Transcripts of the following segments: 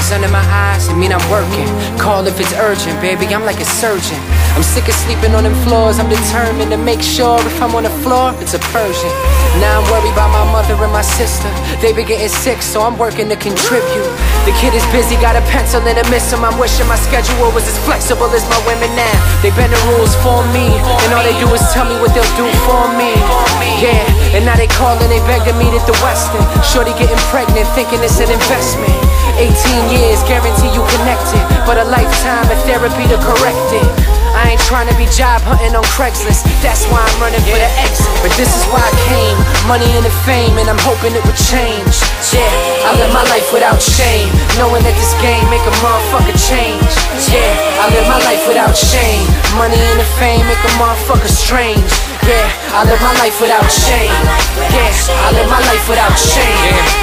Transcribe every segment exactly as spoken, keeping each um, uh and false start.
bags under my eyes, it mean I'm working. Call if it's urgent, baby, I'm like a surgeon. I'm sick of sleeping on them floors, I'm determined to make sure if I'm on the floor, it's a Persian. Now I'm worried about my mother and my sister. They be getting sick, so I'm working to contribute. The kid is busy, got a pencil and a miss him. I'm wishing my schedule was as flexible as my women now. They bend the rules for me, and all they do is tell me what they'll do for me. Yeah, and now they calling, they beg to meet at the Westin. Shorty getting pregnant, thinking it's an investment. Eighteen years, guarantee you connected, but a lifetime of therapy to correct it. I ain't trying to be job hunting on Craigslist, that's why I'm running for the exit. But this is why I came, money and the fame, and I'm hoping it would change. Yeah, I live my life without shame, knowing that this game make a motherfucker change. Yeah, I live my life without shame, money and the fame make a motherfucker strange. Yeah, I live my life without shame. Yeah, I live my life without shame.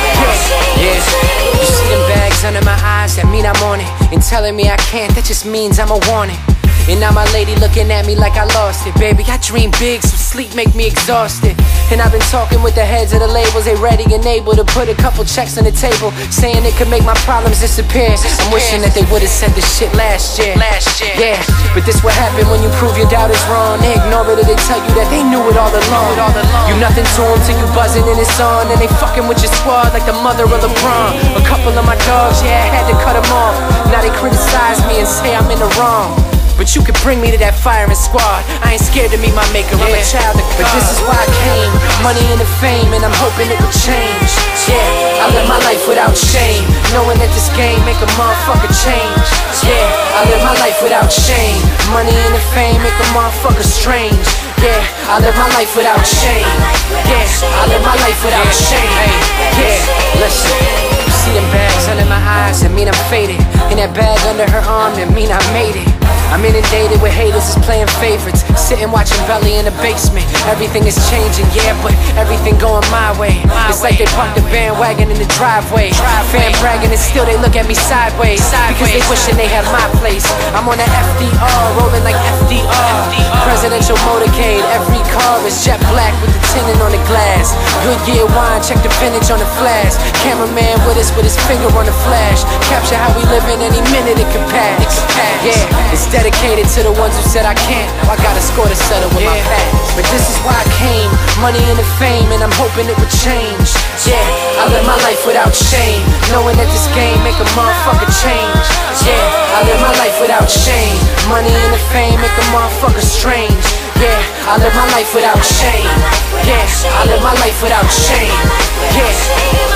Yeah, yeah. You see them bags under my eyes, that mean I'm on it. And telling me I can't, that just means I'm a warning. And now my lady looking at me like I lost it. Baby, I dream big, so sleep make me exhausted. And I've been talking with the heads of the labels, they ready and able to put a couple checks on the table, saying it could make my problems disappear. I'm wishing that they would've said this shit last year. Last year. Yeah, but this what happen when you prove your doubt is wrong. They ignore it or they tell you that they knew it all along. You nothing to them till you buzzing and it's on. And they fucking with your squad like the mother of LeBron. A couple of my dogs, yeah, I had to cut them off. Now they criticize me and say I'm in the wrong. But you could bring me to that firing squad. I ain't scared to meet my maker, I'm a child of God. But this is why I came, money and the fame, and I'm hoping it would change. Yeah, I live my life without shame, knowing that this game make a motherfucker change. Yeah, I live my life without shame, money and the fame make a motherfucker strange. Yeah, I live my life without shame. Yeah, I live my life without shame. Yeah, listen. You see them bags under my eyes, that mean I'm faded. And that bag under her arm, that mean I made it. I'm inundated with haters is playing favorites, sitting watching Belly in the basement. Everything is changing, yeah, but everything going my way. It's like they parked the bandwagon in the driveway. Fan bragging and still they look at me sideways, because they wishing they had my place. I'm on the F D R, rolling like F D R. Presidential motorcade, every car is jet black with the tinting on the glass. Goodyear wine, check the vintage on the flash. Cameraman with us with his finger on the flash. Capture how we living, any minute it could pass. Yeah, it's dedicated to the ones who said I can't. I got a score to settle with my past. But this is why I came, money and the fame, and I'm hoping it would change. Yeah, I live my life without shame, knowing that this game make a motherfucker change. Yeah, I live my life without shame, money and the fame make a motherfucker strange. Yeah, I live my life without shame. Yeah, I live my life without shame. Yeah.